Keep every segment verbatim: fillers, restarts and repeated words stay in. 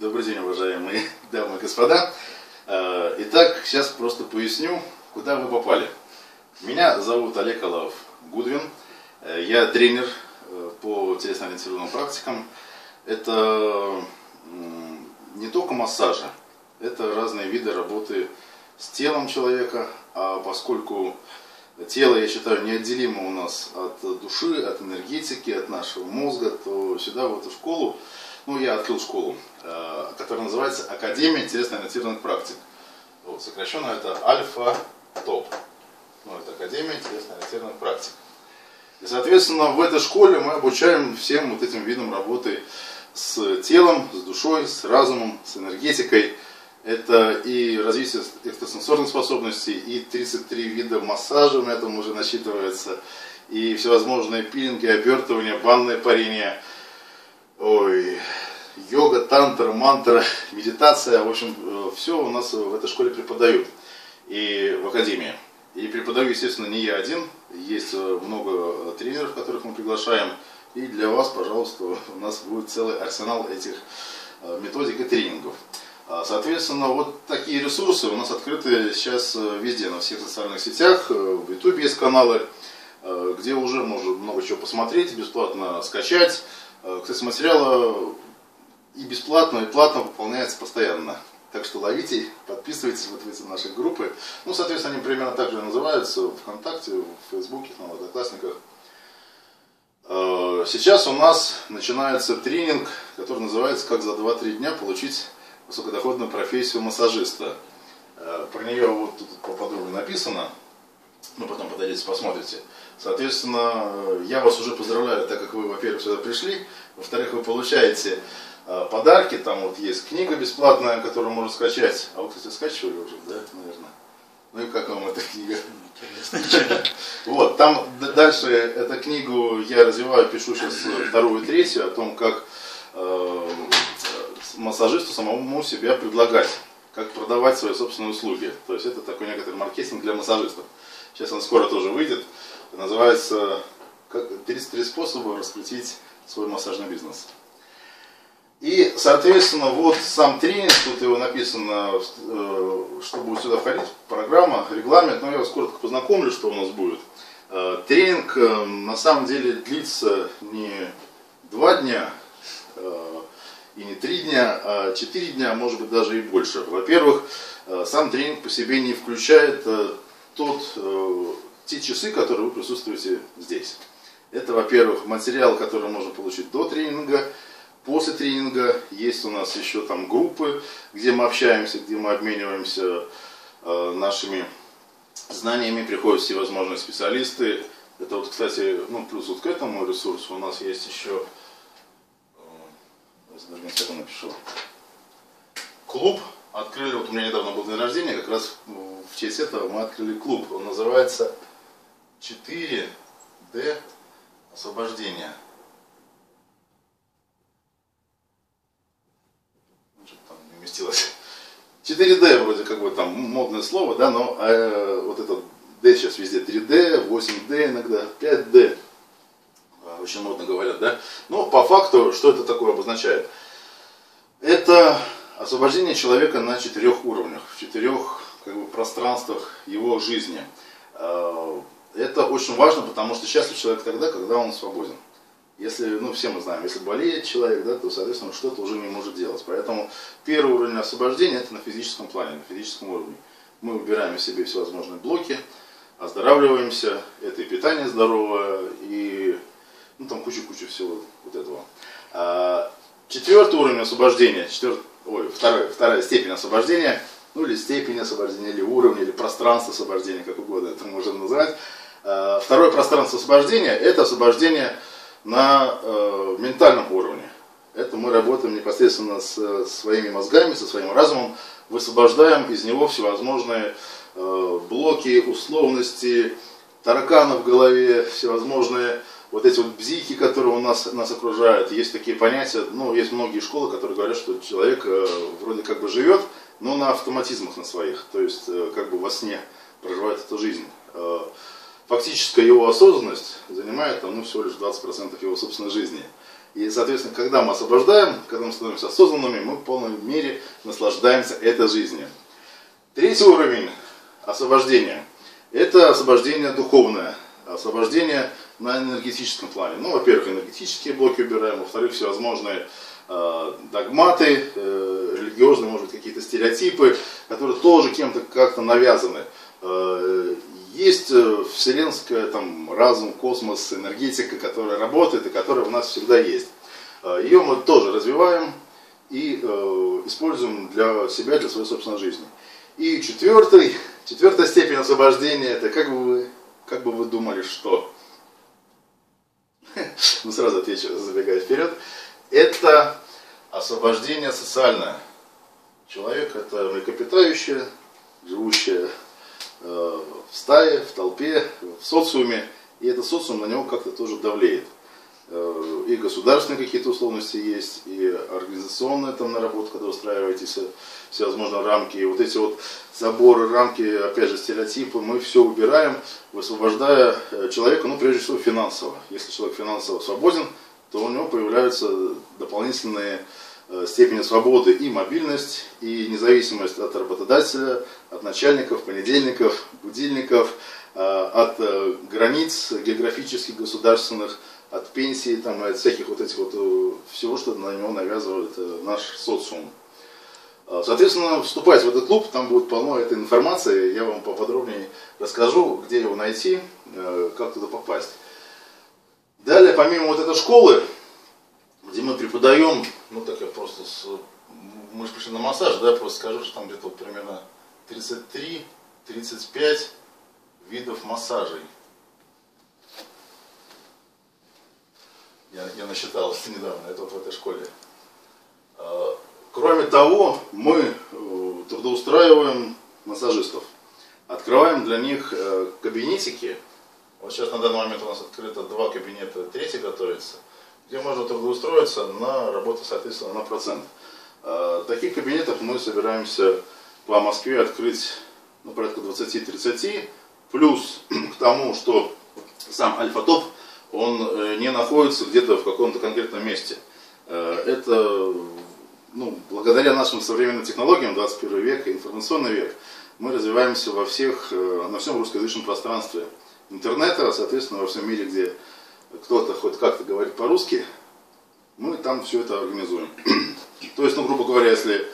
Добрый день, уважаемые дамы и господа. Итак, сейчас просто поясню, куда вы попали. Меня зовут Олег Алаов-Гудвин. Я тренер по телесно-ориентированным практикам. Это не только массажи, это разные виды работы с телом человека. А поскольку тело, я считаю, неотделимо у нас от души, от энергетики, от нашего мозга, то сюда, в эту школу, ну, я открыл школу, которая называется Академия телесно-ориентированных практик. Вот, сокращенно это Альфа-Топ. Ну, это Академия телесно-ориентированных практик. И, соответственно, в этой школе мы обучаем всем вот этим видам работы с телом, с душой, с разумом, с энергетикой. Это и развитие экстрасенсорных способностей, и тридцать три вида массажа на этом уже насчитывается, и всевозможные пилинги, обертывания, банное парение, ой, йога, тантра, мантра, медитация. В общем, все у нас в этой школе преподают и в академии. И преподаю, естественно, не я один, есть много тренеров, которых мы приглашаем. И для вас, пожалуйста, у нас будет целый арсенал этих методик и тренингов. Соответственно, вот такие ресурсы у нас открыты сейчас везде, на всех социальных сетях. В ютубе есть каналы, где уже можно много чего посмотреть, бесплатно скачать. Кстати, материалы и бесплатно, и платно выполняются постоянно. Так что ловите, подписывайтесь вот в эти наши группы. Ну, соответственно, они примерно так же называются: ВКонтакте, в Фейсбуке, в Одноклассниках. Сейчас у нас начинается тренинг, который называется «Как за два-три дня получить высокодоходную профессию массажиста». Про нее вот тут поподробнее написано, ну потом подойдите, посмотрите. Соответственно, я вас уже поздравляю, так как вы, во-первых, сюда пришли, во-вторых, вы получаете подарки, там вот есть книга бесплатная, которую можно скачать. А вы, кстати, скачивали уже, да, наверное? Ну и как вам эта книга? Вот, там дальше эту книгу я развиваю, пишу сейчас вторую и третью, о том, как массажисту самому себя предлагать, как продавать свои собственные услуги. То есть это такой некоторый маркетинг для массажистов. Сейчас он скоро тоже выйдет. Называется тридцать три способа раскрутить свой массажный бизнес. И, соответственно, вот сам тренинг, тут его написано, что будет сюда входить, программа, регламент, но я вас коротко познакомлю, что у нас будет. Тренинг на самом деле длится не два дня, и не три дня, а четыре дня, может быть даже и больше. Во-первых, сам тренинг по себе не включает тот, те часы, которые вы присутствуете здесь. Это, во-первых, материал, который можно получить до тренинга. После тренинга есть у нас еще там группы, где мы общаемся, где мы обмениваемся нашими знаниями, приходят всевозможные специалисты. Это вот, кстати, ну плюс вот к этому ресурсу у нас есть еще... Даже не напишу. Клуб открыли, вот у меня недавно был день рождения, как раз в честь этого мы открыли клуб. Он называется четыре дэ освобождение. Ну, что-то там не уместилось. четыре дэ вроде как бы там модное слово, да, но э, вот этот дэ сейчас везде три дэ, восемь дэ иногда, пять дэ. Очень модно говорят, да? Но по факту, что это такое обозначает? Это освобождение человека на четырех уровнях, в четырех как бы, пространствах его жизни. Это очень важно, потому что счастлив человек тогда, когда он свободен. Если, ну все мы знаем, если болеет человек, да, то, соответственно, что-то уже не может делать. Поэтому первый уровень освобождения это на физическом плане, на физическом уровне. Мы убираем из себя всевозможные блоки, оздоравливаемся, это и питание здоровое, и ну там куча-куча всего вот этого. А, четвертый уровень освобождения, четвер... Ой, вторая, вторая степень освобождения, ну или степень освобождения, или уровень, или пространство освобождения, как угодно это можно назвать. А, второе пространство освобождения это освобождение на э, ментальном уровне. Это мы работаем непосредственно с своими мозгами, со своим разумом, высвобождаем из него всевозможные э, блоки, условности, тараканы в голове, всевозможные вот эти вот бзики, которые у нас, нас окружают. Есть такие понятия, ну, есть многие школы, которые говорят, что человек э, вроде как бы живет, но на автоматизмах на своих, то есть э, как бы во сне проживает эту жизнь. Э, фактическая его осознанность занимает там, ну, всего лишь двадцать процентов его собственной жизни. И, соответственно, когда мы освобождаем, когда мы становимся осознанными, мы в полной мере наслаждаемся этой жизнью. Третий уровень освобождения – это освобождение духовное, освобождение на энергетическом плане. Ну, во-первых, энергетические блоки убираем, во-вторых, всевозможные э, догматы, э, религиозные, может быть, какие-то стереотипы, которые тоже кем-то как-то навязаны. Э, есть э, вселенская, там, разум, космос, энергетика, которая работает и которая у нас всегда есть. Э, ее мы тоже развиваем и э, используем для себя, для своей собственной жизни. И четвертый, четвертая степень освобождения, это как бы вы, как бы вы думали, что? Ну, сразу отвечу, забегая вперед. Это освобождение социальное. Человек – это млекопитающее, живущее э, в стае, в толпе, в социуме. И этот социум на него как-то тоже давлеет. Э, и государственные какие-то условности есть, и организационная там наработка, когда устраиваетесь, всевозможные рамки. И вот эти вот заборы, рамки, опять же, стереотипы, мы все убираем, высвобождая человека, ну, прежде всего, финансово. Если человек финансово свободен, то у него появляются дополнительные э, степени свободы и мобильность, и независимость от работодателя, от начальников, понедельников, будильников, э, от э, границ географических, государственных, от пенсии, там, от всяких вот этих вот, э, всего, что на него навязывает э, наш социум. Соответственно, вступайте в этот клуб, там будет полно этой информации, я вам поподробнее расскажу, где его найти, как туда попасть. Далее, помимо вот этой школы, где мы преподаем, ну так я просто, с, мы же пришли на массаж, да, просто скажу, что там где-то вот примерно тридцать три — тридцать пять видов массажей. Я, я насчитал это недавно, это вот в этой школе. Кроме того, мы трудоустраиваем массажистов, открываем для них кабинетики. Вот сейчас на данный момент у нас открыто два кабинета, третий готовится, где можно трудоустроиться на работу, соответственно, на процент. Таких кабинетов мы собираемся по Москве открыть, ну, порядка двадцать-тридцать, плюс к тому, что сам Альфа-Топ, он не находится где-то в каком-то конкретном месте. Это... Ну, благодаря нашим современным технологиям, двадцать первый век, информационный век, мы развиваемся во всех, на всем русскоязычном пространстве интернета, соответственно, во всем мире, где кто-то хоть как-то говорит по-русски, мы там все это организуем. То есть, ну, грубо говоря, если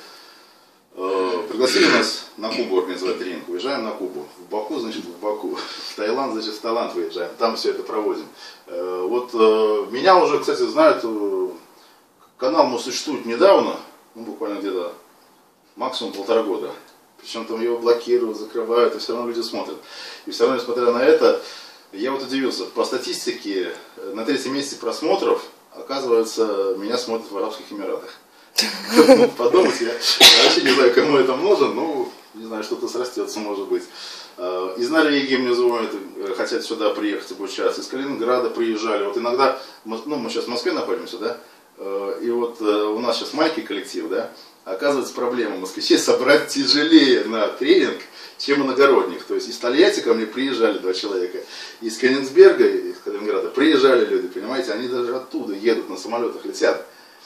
э, пригласили нас на Кубу организовать тренинг, уезжаем на Кубу, в Баку, значит, в Баку, в Таиланд, значит, в Таиланд выезжаем, там все это проводим. Э, вот э, меня уже, кстати, знают, э, канал мой существует недавно, ну, буквально где-то максимум полтора года. Причем там его блокируют, закрывают, и все равно люди смотрят. И все равно, несмотря на это, я вот удивился. По статистике, на третьем месте просмотров, оказывается, меня смотрят в Арабских Эмиратах. Подумать, я вообще не знаю, кому это нужно, ну, не знаю, что-то срастется, может быть. Из Норвегии мне звонят, хотят сюда приехать обучаться, из Калининграда приезжали. Вот иногда, ну, мы сейчас в Москве находимся, да? И вот у нас сейчас майки коллектив, да, оказывается, проблема москвичей собрать тяжелее на тренинг, чем иногородних. То есть из Тольятти ко мне приезжали два человека, из Кенигсберга, из Калининграда приезжали люди, понимаете, они даже оттуда едут, на самолетах летят.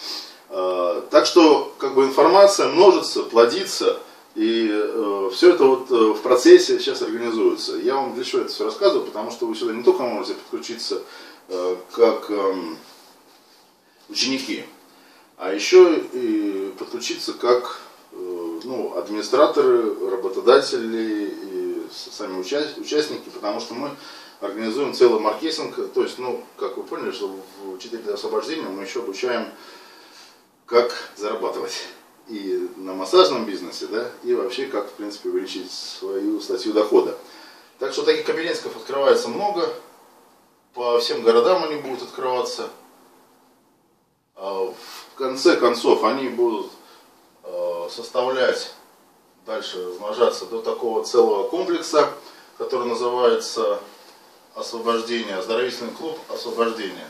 Так что, как бы, информация множится, плодится, и все это вот в процессе сейчас организуется. Я вам для чего это все рассказываю, потому что вы сюда не только можете подключиться как ученики, а еще и подключиться как, ну, администраторы, работодатели и сами участники, потому что мы организуем целый маркетинг. То есть, ну, как вы поняли, что в учителе освобождения мы еще обучаем, как зарабатывать и на массажном бизнесе, да, и вообще как, в принципе, увеличить свою статью дохода. Так что таких кабинетиков открывается много, по всем городам они будут открываться. В конце концов, они будут составлять, дальше размножаться до такого целого комплекса, который называется освобождение, оздоровительный клуб освобождения.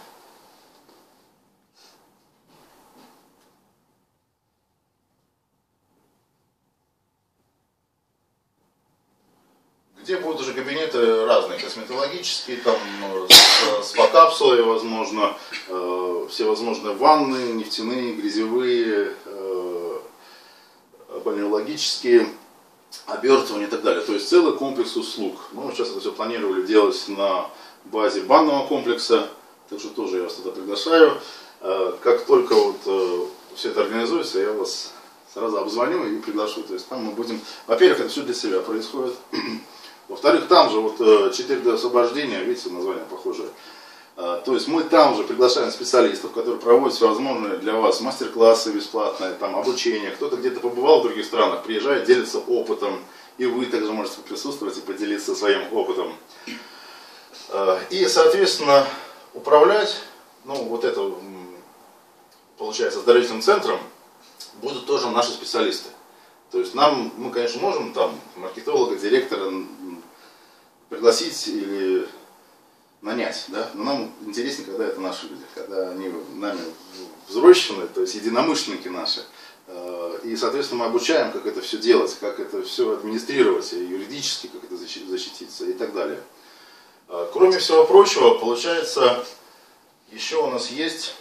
где будут уже кабинеты разные, косметологические, там с спа-капсулой, возможно, э, всевозможные ванны, нефтяные, грязевые, э, бальнеологические, обертывания и так далее. То есть целый комплекс услуг. Мы сейчас это все планировали делать на базе банного комплекса, так что тоже я вас туда приглашаю. Э, как только вот э, все это организуется, я вас сразу обзвоню и приглашу. То есть там мы будем, во-первых, это все для себя происходит. Во-вторых, там же вот четыре дэ освобождение, видите, название похожее. То есть мы там же приглашаем специалистов, которые проводят всевозможные для вас мастер-классы бесплатные, там обучение. Кто-то где-то побывал в других странах, приезжает, делится опытом. И вы также можете присутствовать и поделиться своим опытом. И, соответственно, управлять, ну, вот это, получается, оздоровительным центром будут тоже наши специалисты. То есть нам, мы, конечно, можем там маркетолога, директора пригласить или нанять, да? Но нам интереснее, когда это наши люди, когда они нами взрослены, то есть единомышленники наши. И, соответственно, мы обучаем, как это все делать, как это все администрировать, юридически, как это защититься и так далее. Кроме всего прочего, получается, еще у нас есть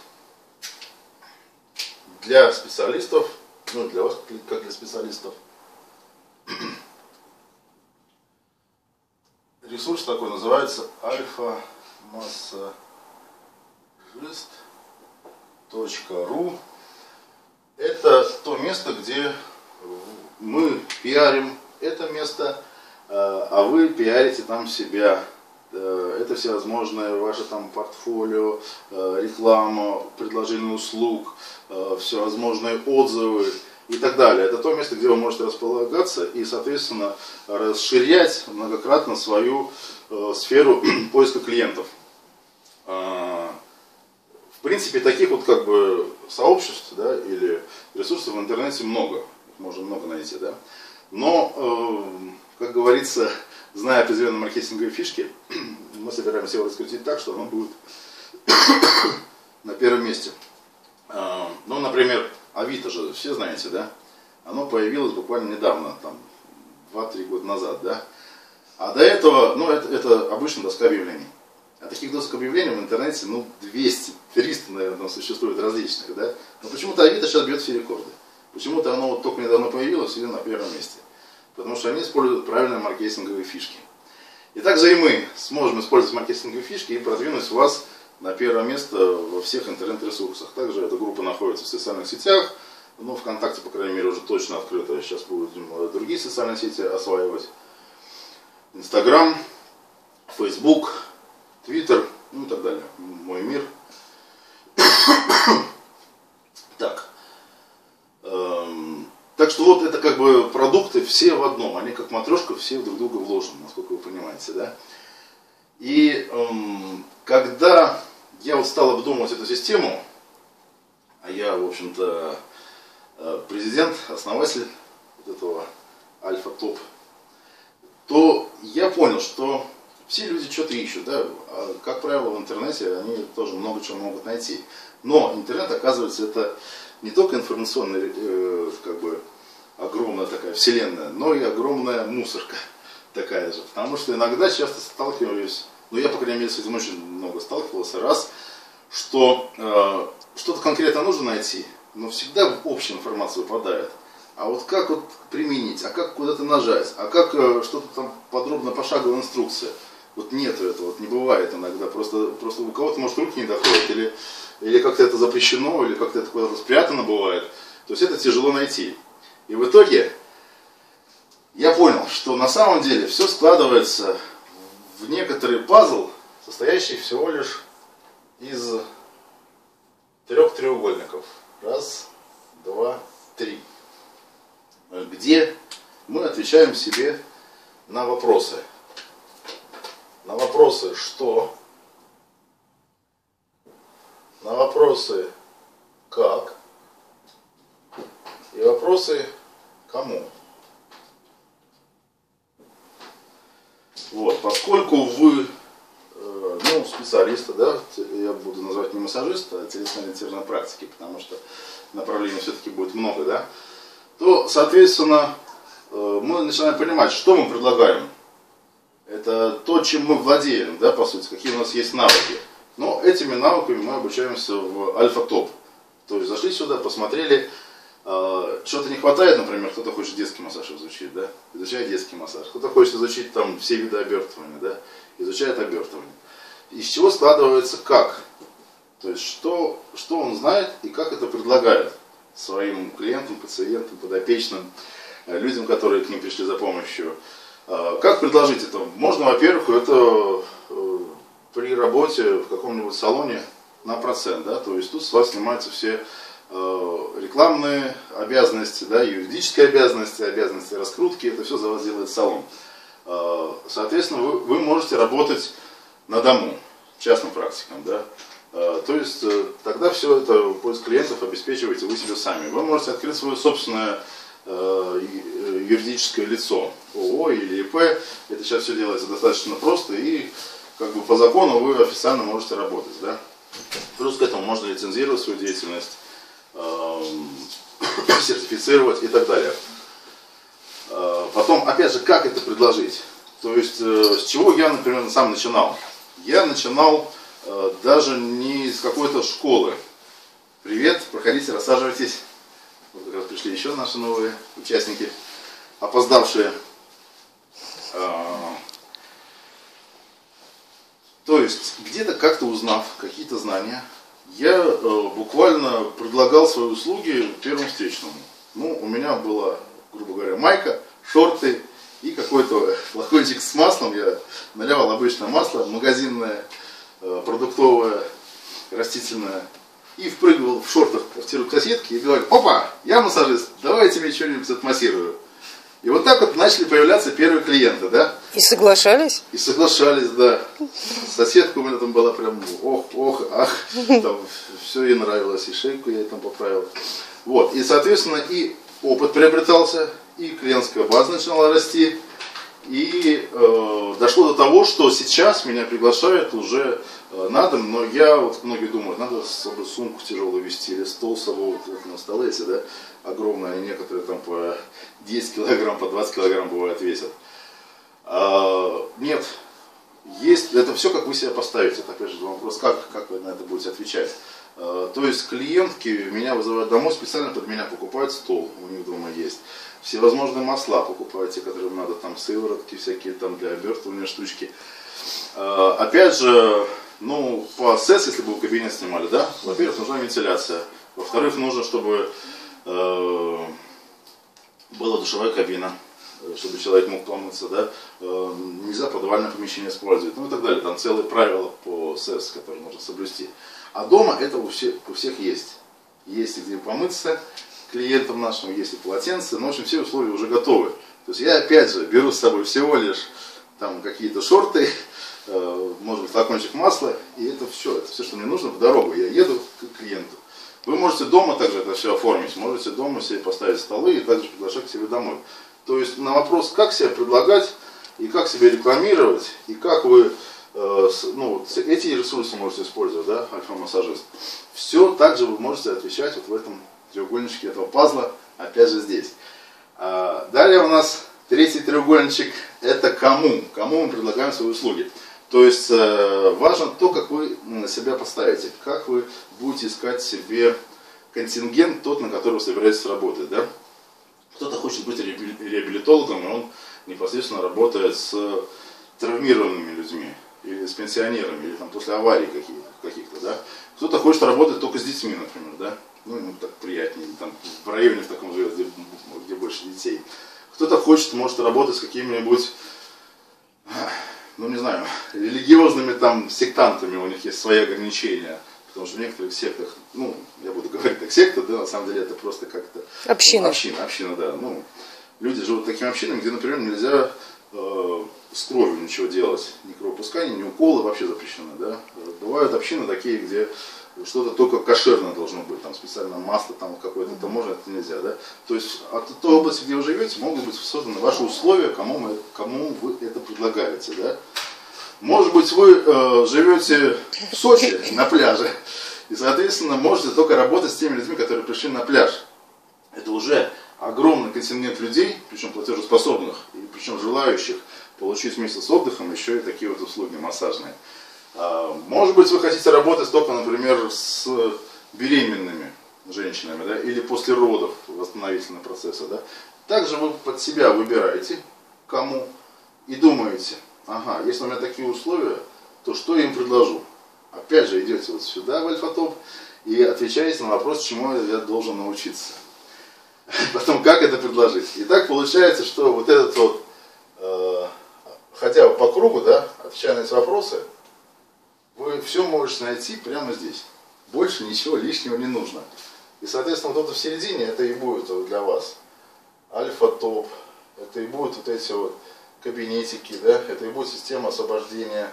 для специалистов, ну, для вас, как для специалистов, ресурс такой называется альфа массажист точка ру. Это то место, где мы пиарим это место, а вы пиарите там себя. Это всевозможное ваше там портфолио, реклама, предложение услуг, всевозможные отзывы и так далее. Это то место, где вы можете располагаться и, соответственно, расширять многократно свою сферу поиска клиентов. В принципе, таких вот как бы сообществ, да, или ресурсов в интернете много, их можно много найти, да. Но, как говорится, зная определенные маркетинговые фишки, мы собираемся его раскрутить так, что оно будет на первом месте. Ну, например, Авито же, все знаете, да? Оно появилось буквально недавно, там, два-три года назад, да? А до этого, ну, это, это обычная доска объявлений. А таких досок объявлений в интернете, ну, двести-триста, наверное, существует различных, да? Но почему-то Авито сейчас бьет все рекорды. Почему-то оно вот только недавно появилось и на первом месте. Потому что они используют правильные маркетинговые фишки. И также и мы сможем использовать маркетинговые фишки и продвинуть вас на первое место во всех интернет-ресурсах. Также эта группа находится в социальных сетях. Ну, ВКонтакте, по крайней мере, уже точно открыто. Сейчас будем другие социальные сети осваивать. Инстаграм, Фейсбук, Твиттер, ну и так далее. Мой мир. Так. Так что вот это как бы продукты все в одном, они как матрешка, все друг в друга вложены, насколько вы понимаете, да. И эм, когда я вот стал обдумывать эту систему, а я, в общем-то, президент, основатель вот этого Альфа-Топ, то я понял, что все люди что-то ищут, да. А, как правило, в интернете они тоже много чего могут найти. Но интернет, оказывается, это не только информационная, э, как бы, огромная такая вселенная, но и огромная мусорка такая же. Потому что иногда часто сталкиваюсь, ну я, по крайней мере, с этим очень много сталкивался, раз, что э, что-то конкретно нужно найти, но всегда в общую информацию попадает. А вот как вот применить, а как куда-то нажать, а как э, что-то там подробно пошаговая инструкция. Вот нету этого, вот не бывает иногда, просто, просто у кого-то, может, руки не доходят, или, или как-то это запрещено, или как-то это куда-то спрятано бывает. То есть это тяжело найти. И в итоге я понял, что на самом деле все складывается в некоторый пазл, состоящий всего лишь из трех треугольников. Раз, два, три. Где мы отвечаем себе на вопросы. На вопросы «что?», на вопросы «как?» и вопросы «кому?». Вот, поскольку вы, э, ну, специалисты, да, я буду называть не массажиста, а телесно-ориентированной практики, потому что направлений все-таки будет много, да, то, соответственно, э, мы начинаем понимать, что мы предлагаем. Это то, чем мы владеем, да, по сути, какие у нас есть навыки. Но этими навыками мы обучаемся в альфа-топ. То есть зашли сюда, посмотрели, э, что-то не хватает, например, кто-то хочет детский массаж изучить, да, изучает детский массаж. Кто-то хочет изучить там все виды обертывания, да, изучает обертывание. Из чего складывается как? То есть что, что он знает и как это предлагает своим клиентам, пациентам, подопечным, людям, которые к ним пришли за помощью. Как предложить это? Можно, во-первых, это при работе в каком-нибудь салоне на процент, да, то есть тут с вас снимаются все рекламные обязанности, да, юридические обязанности, обязанности раскрутки, это все за вас делает салон. Соответственно, вы, вы можете работать на дому, частным практикам, да. То есть тогда все это поиск клиентов обеспечиваете вы себе сами. Вы можете открыть свое собственное юридическое лицо, ООО или ИП. Это сейчас все делается достаточно просто и как бы по закону вы официально можете работать, да. Плюс к этому можно лицензировать свою деятельность, сертифицировать и так далее. Потом, опять же, как это предложить? То есть, с чего я, например, сам начинал? Я начинал даже не из какой-то школы. Привет, проходите, рассаживайтесь. Вот как раз пришли еще наши новые участники, опоздавшие. То есть, где-то как-то узнав какие-то знания, я буквально предлагал свои услуги первому встречному. Ну, у меня была, грубо говоря, майка, шорты и какой-то флакончик с маслом. Я наливал обычное масло, магазинное, продуктовое, растительное, и впрыгивал в шортах в квартиру к соседке и говорил: опа, я массажист, давай я тебе что-нибудь отмассирую. И вот так вот начали появляться первые клиенты, да. И соглашались? И соглашались, да. Соседка у меня там была прям ох, ох, ах, там все ей нравилось, и шейку я ей там поправил. Вот, и соответственно и опыт приобретался, и клиентская база начинала расти. И э, дошло до того, что сейчас меня приглашают уже э, на дом, но я, вот многие думают, надо с собой сумку тяжелую вести или стол с собой, вот, вот на столе, если, да, огромные, они некоторые там по десять килограмм, по двадцать килограмм бывает весят. А, нет, есть, это все как вы себя поставите, это опять же вопрос, как, как вы на это будете отвечать. А, то есть клиентки меня вызывают домой, специально под меня покупают стол, у них дома есть. Всевозможные масла покупаете, которые надо, там сыворотки всякие там для обертывания штучки. Э, опять же, ну, по СЭС, если бы вы кабинет снимали, да, во-первых, нужна вентиляция. Во-вторых, нужно, чтобы э, была душевая кабина, чтобы человек мог помыться, да. Э, нельзя подвальное помещение использовать, ну и так далее. Там целые правила по СЭС, которые нужно соблюсти. А дома это у всех, у всех есть. Есть где помыться клиентам нашим, есть и полотенце, но в общем все условия уже готовы. То есть я опять же беру с собой всего лишь там какие-то шорты, э, может быть флакончик масла, и это все, это все, что мне нужно в дорогу. Я еду к клиенту. Вы можете дома также это все оформить, можете дома себе поставить столы и также приглашать к себе домой. То есть на вопрос, как себя предлагать и как себя рекламировать, и как вы э, с, ну, вот эти ресурсы можете использовать, да, альфа-массажист, все также вы можете отвечать вот в этом треугольнички этого пазла, опять же здесь. А далее у нас третий треугольничек, это кому, кому мы предлагаем свои услуги. То есть э, важно то, как вы себя поставите, как вы будете искать себе контингент, тот, на который вы собираетесь работать. Да? Кто-то хочет быть реабилитологом, и он непосредственно работает с травмированными людьми, или с пенсионерами, или там, после аварий каких-то. каких-то, да? Кто-то хочет работать только с детьми, например, да? Ну, ему так приятнее, там, в районе в таком живет, где, где больше детей. Кто-то хочет, может работать с какими-нибудь, ну не знаю, религиозными там сектантами, у них есть свои ограничения. Потому что в некоторых сектах, ну, я буду говорить так, секта, да, на самом деле это просто как-то... Община. Община, община, да. Ну, люди живут такими общинами, где, например, нельзя э, с кровью ничего делать. Ни кровопускания, ни уколы вообще запрещены, да. Бывают общины такие, где что-то только кошерное должно быть, там специальное масло там какое-то, это можно, это нельзя, да. То есть от той области, где вы живете, могут быть созданы ваши условия, кому, мы, кому вы это предлагаете, да. Может быть, вы э, живете в Сочи на пляже, и, соответственно, можете только работать с теми людьми, которые пришли на пляж. Это уже огромный контингент людей, причем платежеспособных, и причем желающих получить вместе с отдыхом еще и такие вот услуги массажные. Может быть, вы хотите работать только, например, с беременными женщинами, да, или после родов восстановительного процесса. Да. Также вы под себя выбираете, кому, и думаете, ага, если у меня такие условия, то что я им предложу? Опять же, идете вот сюда, в Альфа-Топ, и отвечаете на вопрос, чему я должен научиться. Потом, как это предложить. И так получается, что вот этот вот, э, хотя бы по кругу, да, отвечая на эти вопросы, вы все можете найти прямо здесь. Больше ничего лишнего не нужно. И, соответственно, вот это в середине, это и будет вот для вас Альфа-Топ, это и будут вот эти вот кабинетики, да, это и будет система освобождения,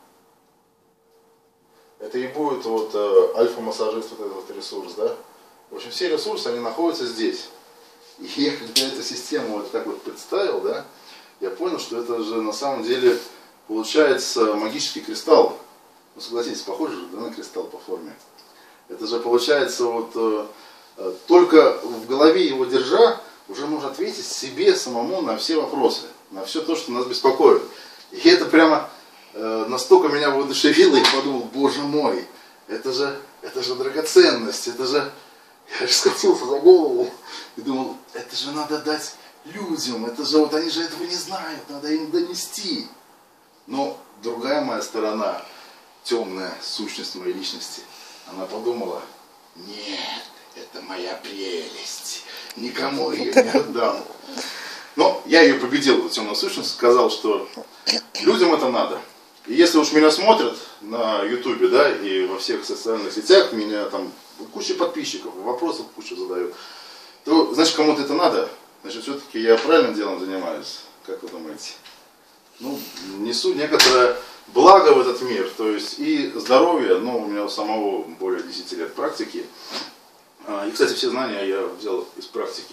это и будет вот э, альфа-массажист, вот этот вот ресурс, да. В общем, все ресурсы, они находятся здесь. И я, когда эту систему вот так вот представил, да, я понял, что это же на самом деле получается магический кристалл. Ну, согласитесь, похоже же, да, на кристалл по форме. Это же получается вот э, только в голове его держа, уже можно ответить себе самому на все вопросы, на все то, что нас беспокоит. И это прямо э, настолько меня воодушевило, и подумал, боже мой, это же, это же драгоценность, это же... Я же схватился за голову и думал, это же надо дать людям, это же вот они же этого не знают, надо им донести. Но другая моя сторона, темная сущность моей личности, она подумала, нет, это моя прелесть, никому ее не отдам. Но я ее победил, эту темную сущность, сказал, что людям это надо. И если уж меня смотрят на ютубе, да, и во всех социальных сетях, меня там куча подписчиков, вопросов куча задают, то, значит, кому-то это надо, значит, все-таки я правильным делом занимаюсь, как вы думаете? Ну, несу некоторое благо в этот мир, то есть и здоровье, ну, у меня у самого более десяти лет практики, и, кстати, все знания я взял из практики,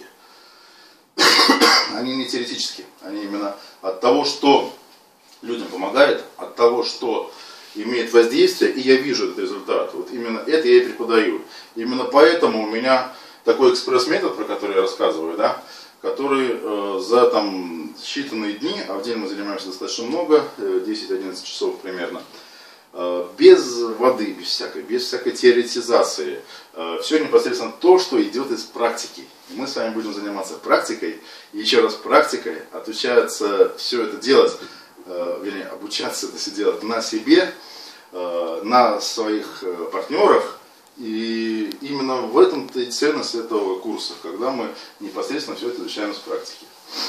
они не теоретические, они именно от того, что людям помогает, от того, что имеет воздействие, и я вижу этот результат. Вот именно это я и преподаю. Именно поэтому у меня такой экспресс-метод, про который я рассказываю, да, который э, за там, считанные дни, а в день мы занимаемся достаточно много, десять-одиннадцать часов примерно, э, без воды, без всякой, без всякой теоретизации. Э, все непосредственно то, что идет из практики. И мы с вами будем заниматься практикой, и еще раз практикой, отучаться все это делать, э, вернее, обучаться это все делать на себе, э, на своих э, партнерах. И именно в этом-то и ценность этого курса, когда мы непосредственно все это изучаем с практики.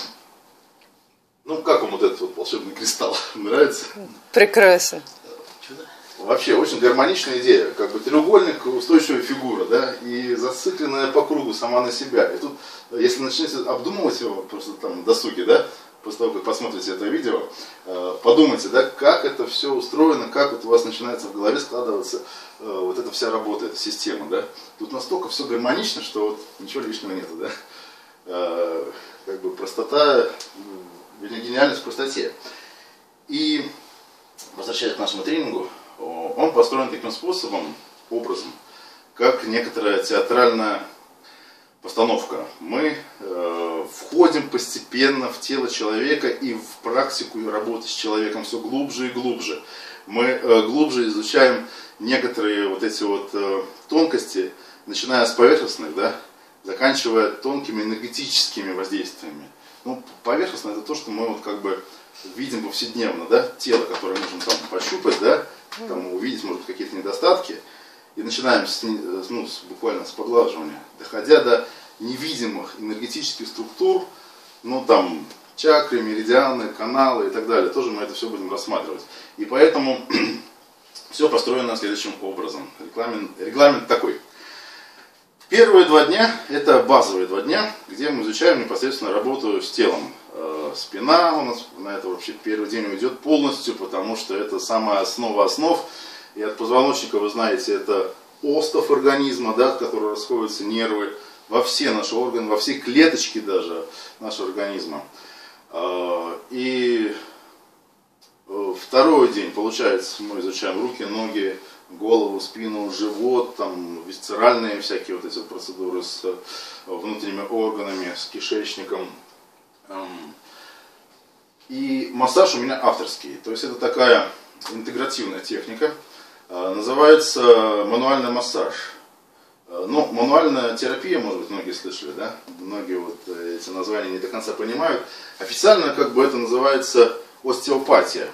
Ну, как вам вот этот вот волшебный кристалл? Нравится? Прекрасно. Вообще, очень гармоничная идея. Как бы треугольник, устойчивая фигура, да, и зацикленная по кругу сама на себя. И тут, если начнете обдумывать его просто там на досуге, да, после того, как посмотрите это видео, подумайте, да, как это все устроено, как вот у вас начинается в голове складываться вот эта вся работа, эта система, да. Тут настолько все гармонично, что вот ничего лишнего нету, да. Как бы простота, вернее, гениальность в простоте. И, возвращаясь к нашему тренингу, он построен таким способом, образом, как некоторая театральная постановка. Мы э, входим постепенно в тело человека и в практику и работу с человеком все глубже и глубже. Мы э, глубже изучаем некоторые вот эти вот э, тонкости, начиная с поверхностных, да, заканчивая тонкими энергетическими воздействиями. Ну, поверхностно это то, что мы вот как бы видим повседневно, да, тело, которое можем там пощупать, да, там увидеть, может быть, какие-то недостатки. И начинаем с, ну, с, буквально с поглаживания, доходя до невидимых энергетических структур, ну там чакры, меридианы, каналы и так далее. Тоже мы это все будем рассматривать. И поэтому все построено следующим образом. Регламент, регламент такой. Первые два дня, это базовые два дня, где мы изучаем непосредственно работу с телом. Спина у нас на это вообще первый день уйдет полностью, потому что это самая основа основ. И от позвоночника, вы знаете, это остов организма, да, от которого расходятся нервы во все наши органы, во все клеточки даже нашего организма. И второй день, получается, мы изучаем руки, ноги, голову, спину, живот, там, висцеральные всякие вот эти вот процедуры с внутренними органами, с кишечником. И массаж у меня авторский. То есть это такая интегративная техника. Называется мануальный массаж. Ну, мануальная терапия, может быть, многие слышали, да? Многие вот эти названия не до конца понимают. Официально как бы это называется остеопатия.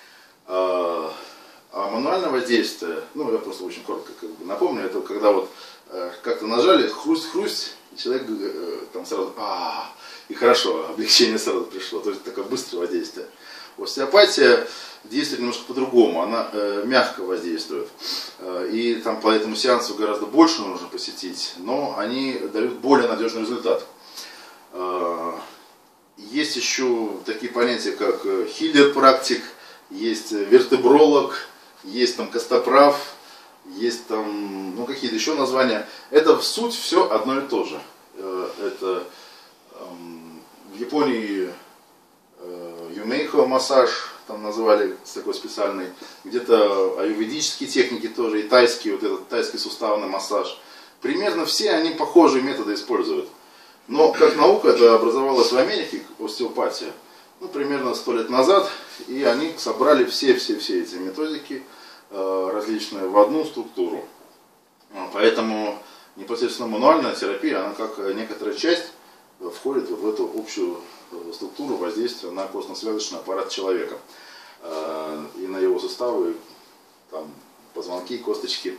А мануальное воздействие, ну, я просто очень коротко как бы напомню, это когда вот как-то нажали, хрусть-хрусть, и человек там сразу, а, и хорошо, облегчение сразу пришло. То есть такое быстрое воздействие. Остеопатия действует немножко по-другому, она э, мягко воздействует. Э, и там по этому сеансу гораздо больше нужно посетить, но они дают более надежный результат. Э, есть еще такие понятия, как хиллер-практик, есть вертебролог, есть там костоправ, есть там ну, какие-то еще названия. Это в суть все одно и то же. Э, это э, в Японии э, юмейхо массаж, там называли такой специальный, где-то аюрведические техники тоже, и тайский, вот этот тайский суставный массаж. Примерно все они похожие методы используют. Но как наука это образовалась в Америке, остеопатия, ну, примерно сто лет назад, и они собрали все-все-все эти методики э, различные в одну структуру. Поэтому непосредственно мануальная терапия, она как некоторая часть входит в эту общую структуру воздействия на костно-связочный аппарат человека и на его суставы, там, позвонки, косточки.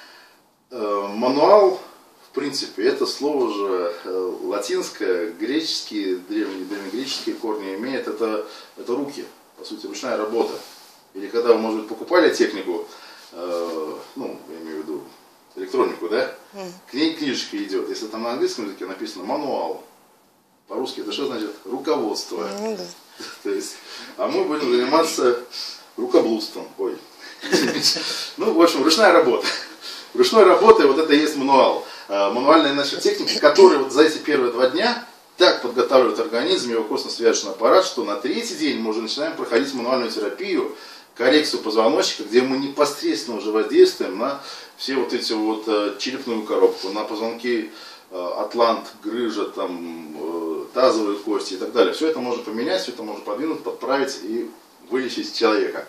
Мануал, в принципе, это слово же латинское, греческие, древние, древнегреческие корни имеет, это, это руки, по сути, ручная работа. Или когда вы, может быть, покупали технику, ну, я имею в виду электронику, да, к ней книжечка идет, если там на английском языке написано мануал, по-русски это что значит? Руководство. Mm -hmm. То есть, а мы будем заниматься рукоблудством. Ой. Ну, в общем, ручная работа. Ручной работой вот это и есть мануал. Мануальные наши техники, которые вот за эти первые два дня так подготавливают организм, его костно-связочный аппарат, что на третий день мы уже начинаем проходить мануальную терапию, коррекцию позвоночника, где мы непосредственно уже воздействуем на все вот эти вот черепную коробку, на позвонки, атлант, грыжа, там, тазовые кости и так далее. Все это можно поменять, все это можно подвинуть, подправить и вылечить человека.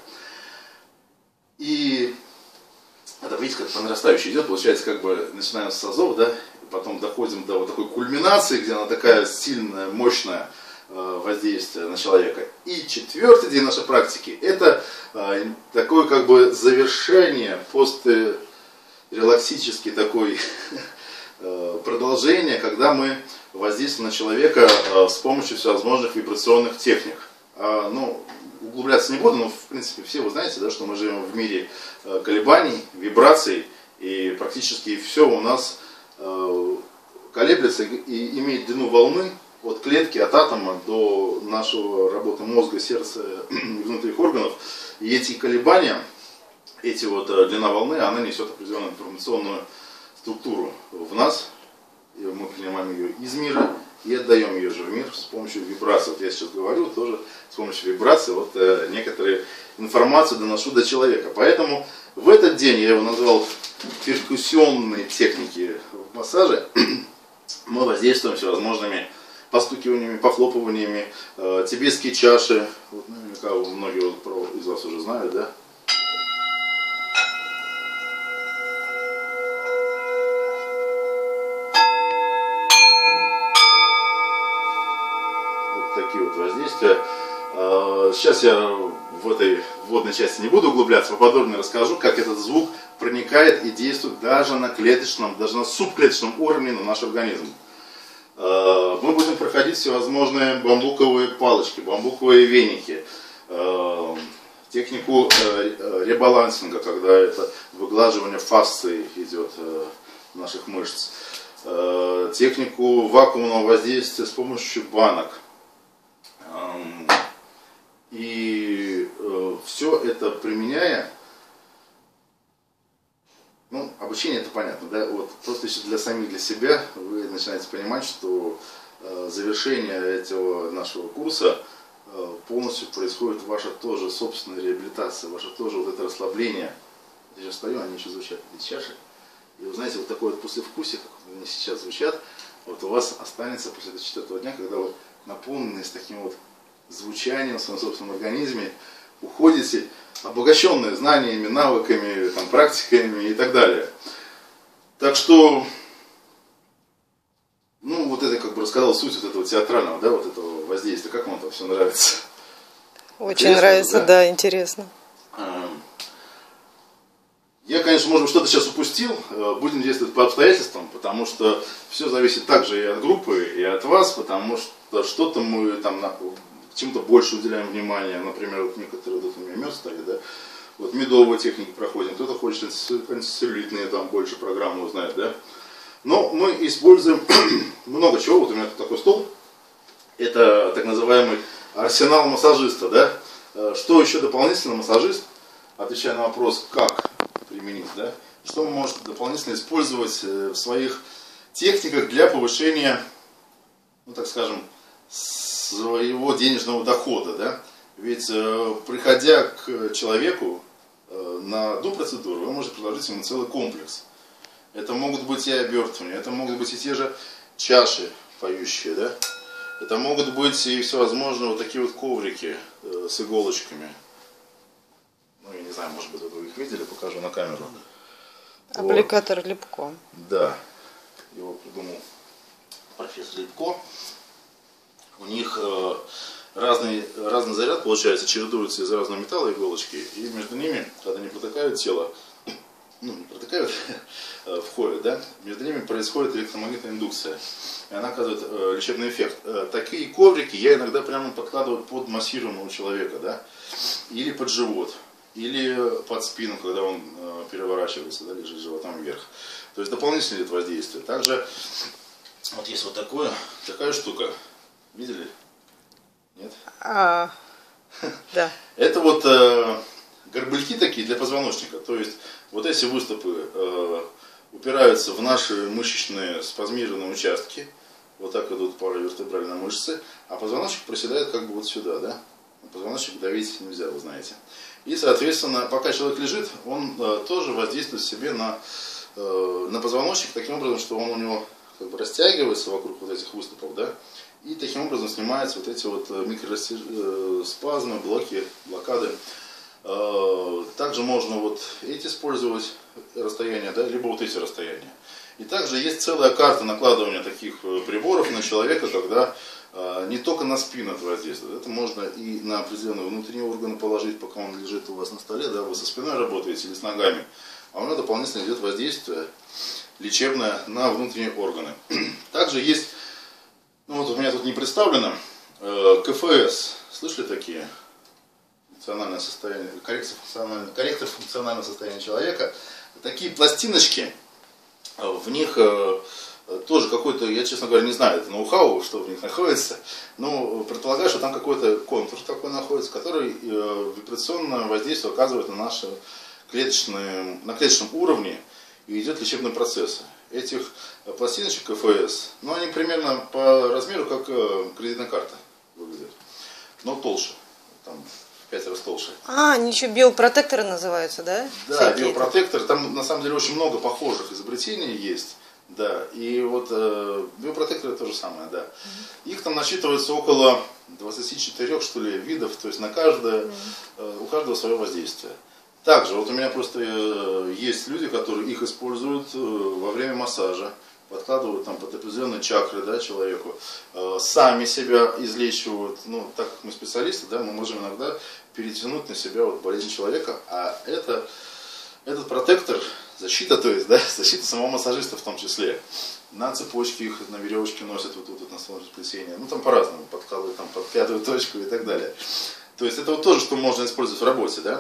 И это, видите, как по нарастающей идет, получается, как бы начинаем с азов, да, и потом доходим до вот такой кульминации, где она такая сильная, мощная воздействие на человека. И четвертый день нашей практики, это такое как бы завершение, пострелаксический такой продолжение, когда мы воздействуем на человека с помощью всевозможных вибрационных техник. Ну, углубляться не буду, но в принципе все вы знаете, да, что мы живем в мире колебаний, вибраций, и практически все у нас колеблется и имеет длину волны от клетки, от атома до нашего работы мозга, сердца и внутренних органов. И эти колебания, эти вот длина волны, она несет определенную информационную структуру в нас, и мы принимаем ее из мира и отдаем ее же в мир с помощью вибраций. Вот я сейчас говорю тоже с помощью вибраций, вот э, некоторые информацию доношу до человека. Поэтому в этот день я его назвал перкуссионные техники в массаже. Мы воздействуем всевозможными постукиваниями, похлопываниями, э, тибетские чаши, вот, наверняка многие вот, из вас уже знают, да? Такие вот воздействия. Сейчас я в этой вводной части не буду углубляться, поподробнее расскажу, как этот звук проникает и действует даже на клеточном, даже на субклеточном уровне на наш организм. Мы будем проходить всевозможные бамбуковые палочки, бамбуковые веники, технику ребалансинга, когда это выглаживание фасции идет наших мышц, технику вакуумного воздействия с помощью банок. И э, все это применяя, ну, обучение это понятно, да, вот просто еще для самих, для себя вы начинаете понимать, что э, завершение этого нашего курса э, полностью происходит ваша тоже собственная реабилитация, ваше тоже вот это расслабление. Я сейчас стою, они еще звучат, эти чаши, и вы знаете, вот такое вот послевкусие, как они сейчас звучат, вот у вас останется после четвертого дня, когда вы наполнены с таким вот звучанием в своем собственном организме, уходите обогащенные знаниями, навыками, там, практиками и так далее. Так что, ну, вот это, как бы рассказал суть вот этого театрального, да, вот этого воздействия. Как вам это все нравится? Очень интересно, нравится, да, да, интересно. Я, конечно, может быть, что-то сейчас упустил, будем действовать по обстоятельствам, потому что все зависит также и от группы, и от вас, потому что что-то мы там чему-то больше уделяем внимания, например, вот некоторые, вот у меня мед стоит, да, вот медовые техники проходим, кто-то хочет антицеллюлитные, там больше программы узнать, да, но мы используем много чего, вот у меня тут такой стол, это так называемый арсенал массажиста, да, что еще дополнительно массажист, отвечая на вопрос, как применить, да, что он может дополнительно использовать в своих техниках для повышения, ну так скажем, своего денежного дохода, да, ведь приходя к человеку на одну процедуру, вы можете предложить ему целый комплекс. Это могут быть и обертывания, это могут быть и те же чаши поющие, да, это могут быть и всевозможные вот такие вот коврики с иголочками. Ну, я не знаю, может быть, вы их видели, покажу на камеру. Аппликатор вот. Липко. Да, его придумал профессор Липко. У них э, разный, разный заряд, получается, чередуется из разного металла иголочки, и между ними, когда они протыкают тело, ну, не протыкают, входят, да, между ними происходит электромагнитная индукция, и она оказывает э, лечебный эффект. Э, такие коврики я иногда прямо подкладываю под массированного человека, да, или под живот. Или под спину, когда он э, переворачивается, да, лежит животом вверх. То есть дополнительное идет воздействие. Также вот есть вот такое, такая штука. Видели? Нет? А, да. Это вот э, горбыльки такие для позвоночника. То есть вот эти выступы э, упираются в наши мышечные спазмированные участки. Вот так идут паравертебральные мышцы. А позвоночник проседает как бы вот сюда, да? Позвоночник давить нельзя, вы знаете. И, соответственно, пока человек лежит, он э, тоже воздействует себе на, э, на позвоночник таким образом, что он у него как бы растягивается вокруг вот этих выступов, да, и таким образом снимаются вот эти вот микроспазмы, блоки, блокады. Э, также можно вот эти использовать расстояния, да, либо вот эти расстояния. И также есть целая карта накладывания таких приборов на человека, когда не только на спину это воздействует, это можно и на определенные внутренние органы положить, пока он лежит у вас на столе, да, вы со спиной работаете или с ногами, а у него дополнительно идет воздействие лечебное на внутренние органы. Также есть, ну вот у меня тут не представлено, КФС, слышали такие? Функциональное состояние, корректор функционального, корректор функционального состояния человека. Такие пластиночки, в них тоже какой-то, я, честно говоря, не знаю, это ноу-хау, что в них находится, но предполагаю, что там какой-то контур такой находится, который вибрационное воздействие оказывает на наши клеточные, на клеточном уровне, и идет лечебный процесс. Этих пластиночек КФС, ну они примерно по размеру как кредитная карта выглядят, но толще, там в пять раз толще. А, они еще биопротекторы называются, да? Да, всякие биопротекторы, там на самом деле очень много похожих изобретений есть. Да, и вот э, биопротекторы то же самое, да. Mm-hmm. Их там насчитывается около двадцати четырёх, что ли, видов, то есть на каждое, mm-hmm. э, у каждого свое воздействие. Также, вот у меня просто э, есть люди, которые их используют э, во время массажа, подкладывают там под определенные чакры, да, человеку, э, сами себя излечивают, ну, так как мы специалисты, да, мы можем иногда перетянуть на себя вот болезнь человека, а это, этот протектор, защита, то есть, да, защита самого массажиста в том числе. На цепочке их, на веревочке носят вот тут вот на солнечное сплетение. Ну там по-разному, подкалывают там под пятую точку и так далее. То есть это вот тоже, что можно использовать в работе, да.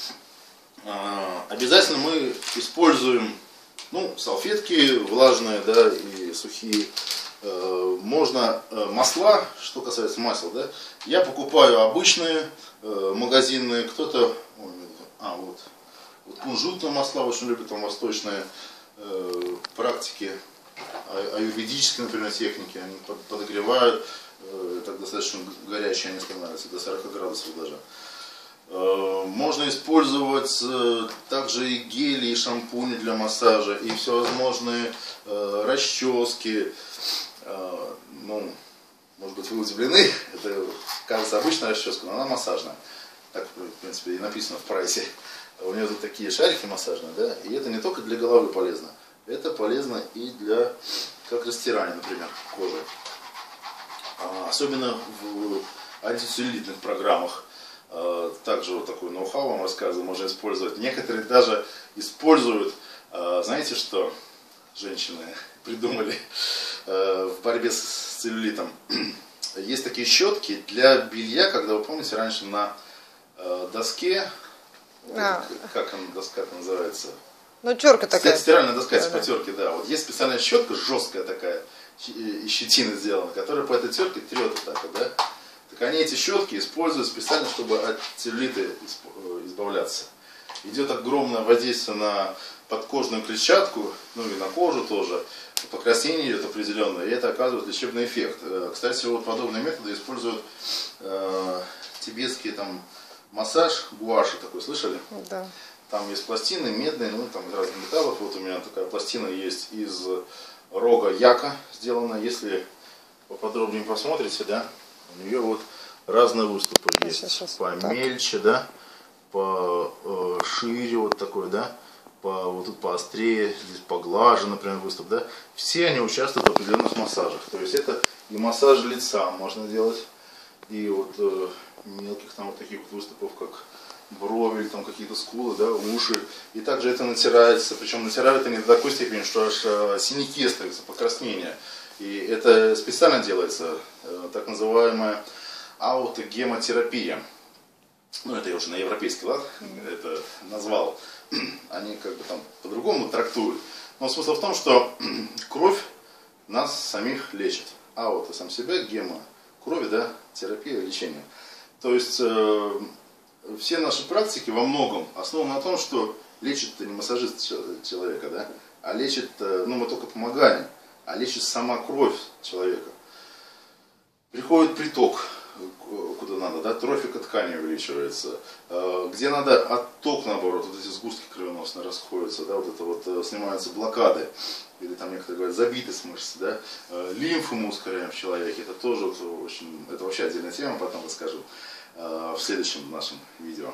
А, обязательно мы используем, ну, салфетки влажные, да, и сухие. А, можно а, масла, что касается масел, да. Я покупаю обычные, а, магазинные, кто-то, а вот. Вот кунжутные масла очень любят, там восточные э, практики, аюрведические, например, техники, они под, подогревают, э, так достаточно горячие они становятся, до сорока градусов даже. Э, можно использовать э, также и гели, и шампуни для массажа, и всевозможные э, расчески, э, ну, может быть, вы удивлены, это, кажется, обычная расческа, но она массажная. Так, в принципе, и написано в прайсе. У нее тут такие шарики массажные, да, и это не только для головы полезно, это полезно и для, как растирания, например, кожи. А, особенно в антицеллюлитных программах. А, также вот такой ноу-хау вам рассказываю, можно использовать. Некоторые даже используют, а, знаете что, женщины придумали а, в борьбе с целлюлитом. Есть такие щетки для белья, когда вы помните, раньше на а, доске, А. как она, доска называется? Ну, терка такая. Стиральная доска из Да, да. потерки, да. Вот есть специальная щетка, жесткая такая, из щетины сделана, которая по этой терке трет вот так вот, да. Так они эти щетки используют специально, чтобы от целлюлита избавляться. Идет огромное воздействие на подкожную клетчатку, ну и на кожу тоже. Покраснение идет определенное, и это оказывает лечебный эффект. Кстати, вот подобные методы используют э, тибетские там массаж, гуаши такой, слышали? Да. Там есть пластины медные, ну там из разных металлов. Вот у меня такая пластина есть из рога яка сделана. Если поподробнее посмотрите, да, у нее вот разные выступы есть. Сейчас, сейчас, помельче, да, пошире вот такой, да, по, вот тут поострее, здесь поглаже, например, выступ, да. Все они участвуют в определенных массажах. То есть это и массаж лица можно делать, и вот э, мелких там вот таких вот выступов, как брови, там какие-то скулы, да, уши. И также это натирается, причем натирают они до такой степени, что аж э, синяки остаются, покраснения. И это специально делается, э, так называемая аутогемотерапия. Ну, это я уже на европейский лад это назвал. Они как бы там по-другому трактуют. Но смысл в том, что кровь нас самих лечит. Аут — это сам себя, гемо — крови, да, терапия, лечение. То есть э, все наши практики во многом основаны на том, что лечит не массажист человека, да, а лечит, э, ну мы только помогаем, а лечит сама кровь человека. Приходит приток куда надо, да, трофика ткани увеличивается, где надо отток, наоборот, вот эти сгустки кровеносные расходятся, да, вот это вот снимаются блокады, или там некоторые говорят забитость мышц, да, лимфу мы ускоряем в человеке, это тоже вот очень, это вообще отдельная тема, потом расскажу в следующем нашем видео.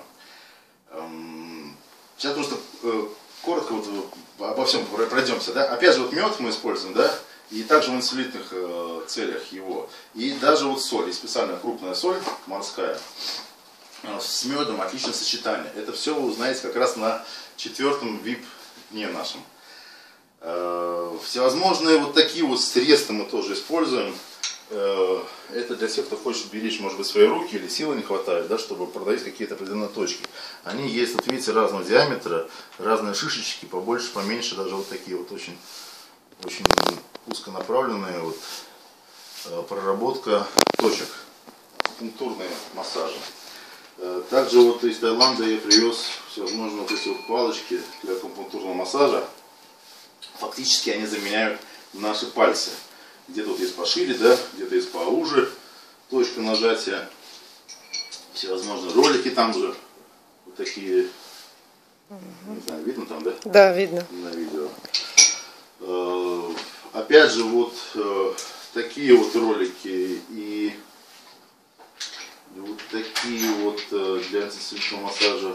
Сейчас просто коротко вот обо всем пройдемся, да, опять же вот мед мы используем, да, и также в инсулитных э, целях его. И даже вот соль, и специальная крупная соль, морская, э, с медом отличное сочетание. Это все вы узнаете как раз на четвертом вип-дне нашем. Э, всевозможные вот такие вот средства мы тоже используем. Э, это для тех, кто хочет беречь, может быть, свои руки, или силы не хватает, да, чтобы продавить какие-то определенные точки. Они есть, вот видите, разного диаметра, разные шишечки, побольше, поменьше, даже вот такие вот очень, очень узконаправленная вот, э, проработка точек, пунктурные массажи. Э, также вот из Таиланда я привез всевозможные вот эти вот палочки для акупунктурного массажа. Фактически они заменяют наши пальцы. Где-то вот есть пошире, да, где-то есть поуже точка нажатия. Всевозможные ролики там же, вот такие, не знаю, видно там, да? Да, видно. На видео. Э, Опять же, вот э, такие вот ролики и, и вот такие вот э, для антицеллюлитного массажа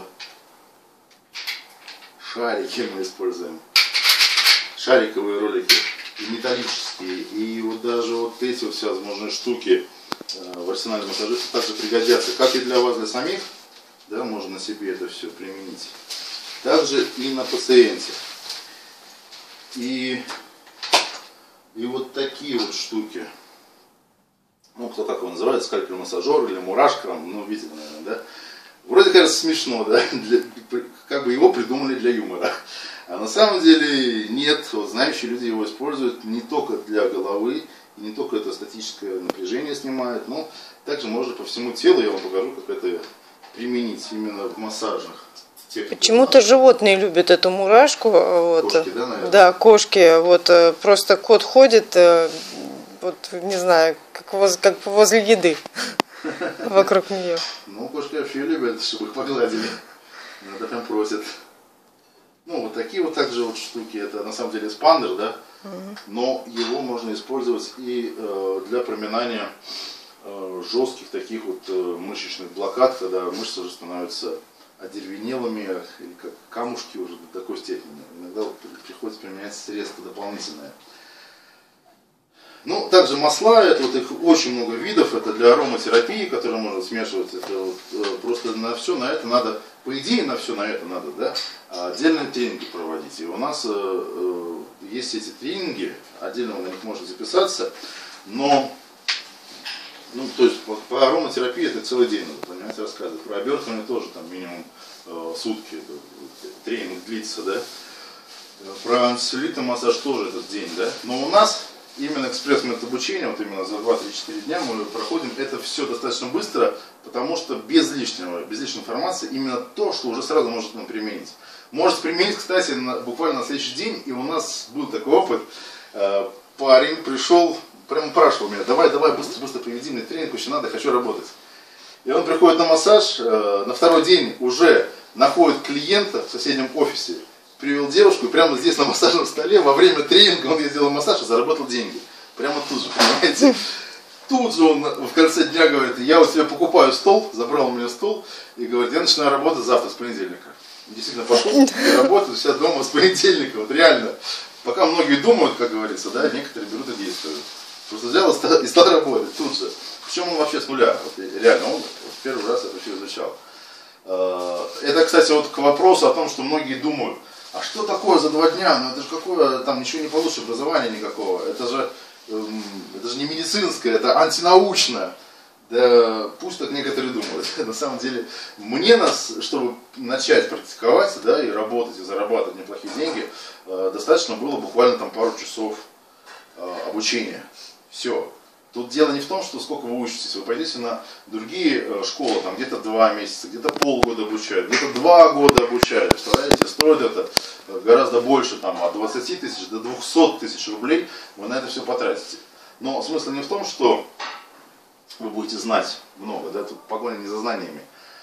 шарики мы используем. Шариковые ролики и металлические. И вот даже вот эти вот всевозможные штуки э, в арсенале массажиста также пригодятся. Как и для вас, для самих, да, можно на себе это все применить. Также и на пациенте. И И вот такие вот штуки, ну кто как его называет, скальпель-массажер или мурашка, ну видели, наверное, да? Вроде кажется смешно, да, для, как бы его придумали для юмора. А на самом деле нет, вот знающие люди его используют не только для головы, и не только это статическое напряжение снимает, но также можно по всему телу, я вам покажу, как это применить именно в массажах. Почему-то животные любят эту мурашку. Вот. Кошки, да, наверное? Да, кошки. Вот, просто кот ходит, вот, не знаю, как, воз, как возле еды вокруг нее. Ну, кошки вообще любят, чтобы их погладили. Иногда прям просят. Ну, вот такие вот также вот штуки. Это на самом деле спандер, да? Но его можно использовать и э, для проминания э, жестких таких вот э, мышечных блокад, когда мышцы уже становятся одеревенелыми, или как камушки уже до такой степени. Иногда вот приходится применять средства дополнительные. Ну, также масла, это вот их очень много видов, это для ароматерапии, которые можно смешивать, это вот, э, просто на все на это надо, по идее на все на это надо, да, отдельные тренинги проводить. И у нас э, э, есть эти тренинги, отдельно вы на них можете записаться, но, ну, то есть по, по ароматерапии это целый день надо, понимаете, рассказывать. Про обертывание тоже там минимум э, сутки это, тренинг длится, да. Про антицеллюлитный массаж тоже этот день, да. Но у нас именно экспресс-метод обучения, вот именно за два-три-четыре дня мы проходим это все достаточно быстро, потому что без лишнего, без лишней информации именно то, что уже сразу может нам применить. Может применить, кстати, на, буквально на следующий день, и у нас был такой опыт, э, парень пришел, прямо спрашивал меня, давай, давай, быстро-быстро приведи мне тренинг, очень надо, хочу работать. И он приходит на массаж, э, на второй день уже находит клиента в соседнем офисе, привел девушку, и прямо здесь на массажном столе во время тренинга он ей сделал массаж и заработал деньги. Прямо тут же, понимаете? Тут же он в конце дня говорит, я у тебя покупаю стол, забрал у меня стол, и говорит, я начинаю работать завтра, с понедельника. И действительно пошел и работает вся дома с понедельника, вот реально. Пока многие думают, как говорится, да, некоторые берут и действуют. Просто взял и стал работать тут же. Причем он вообще с нуля, вот, реально, он в первый раз это все изучал. Это, кстати, вот к вопросу о том, что многие думают, а что такое за два дня? Ну это же какое, там ничего не получишь, образования никакого. Это же, эм, это же не медицинское, это антинаучное. Да пусть так некоторые думают. На самом деле, мне нас, чтобы начать практиковать, да, и работать, и зарабатывать неплохие деньги, э, достаточно было буквально там пару часов э, обучения. Все. Тут дело не в том, что сколько вы учитесь, вы пойдете на другие э, школы, там где-то два месяца, где-то полгода обучают, где-то два года обучают, представляете, стоит это гораздо больше, там, от двадцати тысяч до двухсот тысяч рублей вы на это все потратите. Но смысл не в том, что вы будете знать много, да, тут погоня не за знаниями.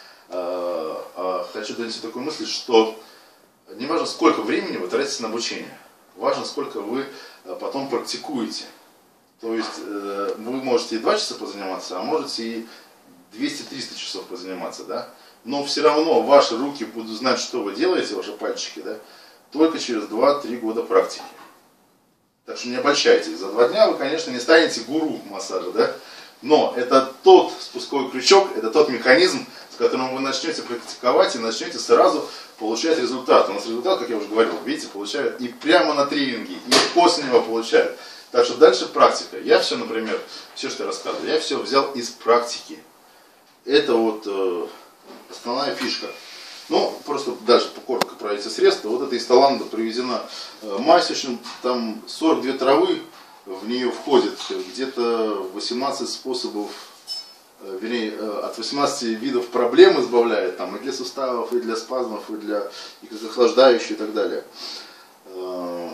А, а хочу донести такую мысль, что не важно, сколько времени вы тратите на обучение, важно, сколько вы потом практикуете. То есть э, вы можете и два часа позаниматься, а можете и двести-триста часов позаниматься, да? Но все равно ваши руки будут знать, что вы делаете, ваши пальчики, да? Только через два-три года практики. Так что не обольщайтесь. За два дня вы, конечно, не станете гуру массажа, да? Но это тот спусковой крючок, это тот механизм, с которым вы начнете практиковать и начнете сразу получать результат. У нас результат, как я уже говорил, видите, получают и прямо на тренинге, и после него получают. Так что дальше практика. Я все, например, все, что я рассказываю, я все взял из практики. Это вот э, основная фишка. Ну, просто дальше коротко про эти средства. Вот это из Таиланда привезена э, мазь, в общем, там сорок две травы, в нее входит где-то восемнадцать способов, э, вернее, э, от восемнадцати видов проблем избавляет, там и для суставов, и для спазмов, и для и как охлаждающие и так далее. Э,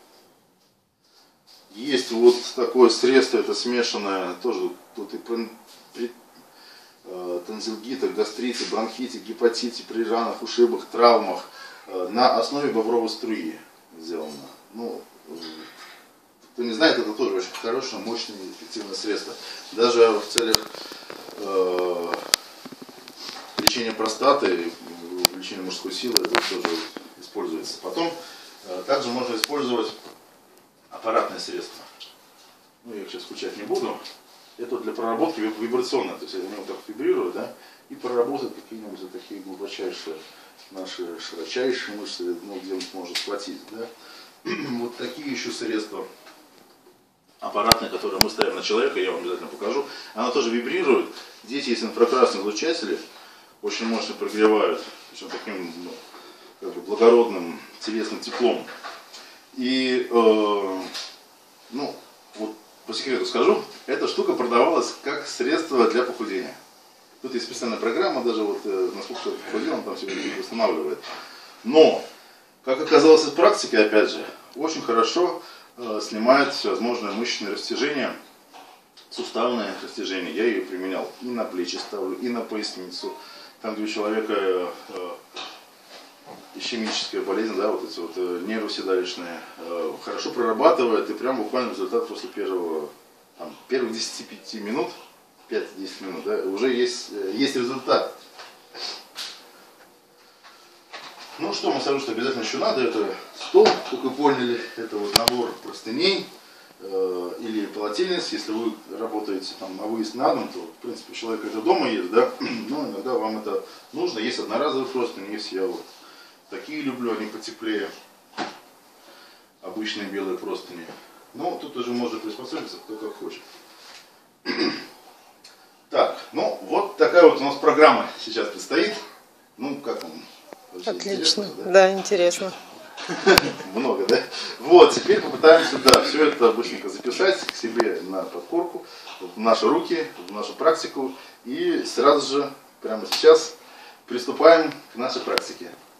Есть вот такое средство, это смешанное, тоже тут и при, при э, тонзиллгите, гастрите, бронхите, гепатите, при ранах, ушибах, травмах э, на основе бобровой струи сделано. Ну, э, кто не знает, это тоже очень хорошее, мощное и эффективное средство. Даже в целях э, лечения простаты, увеличения мужской силы это тоже используется. Потом э, также можно использовать аппаратное средство. Ну, я их сейчас включать не буду. Это для проработки вибрационной. То есть они вот так вибрируют, да, и проработать какие-нибудь вот такие глубочайшие наши широчайшие мышцы, ну, где он может схватить, да. Вот такие еще средства аппаратные, которые мы ставим на человека, я вам обязательно покажу. Она тоже вибрирует. Здесь есть инфракрасные излучатели, очень мощно прогревают, причем таким, ну, как бы благородным телесным теплом. И, э, ну, вот по секрету скажу, эта штука продавалась как средство для похудения. Тут есть специальная программа, даже вот, э, насколько я похудел, он там все устанавливает. Но, как оказалось из практики, опять же, очень хорошо э, снимает всевозможные мышечные растяжения, суставные растяжения. Я ее применял и на плечи ставлю, и на поясницу. Там, где у человека э, ишемическая болезнь, да, вот эти вот нервы седалищные, хорошо прорабатывает, и прям буквально результат после первого, там, первых десяти пяти минут, пять-десять минут, да, уже есть, есть результат. Ну что, мы скажем, что обязательно еще надо, это стол, как вы поняли, это вот набор простыней э, или полотенец, если вы работаете там на выезд на дом, то в принципе человек это дома ест, да, но иногда вам это нужно, есть одноразовые простыни, есть я вот такие люблю, они потеплее, обычные белые простыни, но тут уже можно приспособиться, кто как хочет. Так, ну вот такая вот у нас программа сейчас предстоит, ну как вам? Отлично, да? Да, интересно. Много, да? Вот, теперь попытаемся, да, все это быстренько записать к себе на подкорку, в наши руки, в нашу практику. И сразу же, прямо сейчас, приступаем к нашей практике.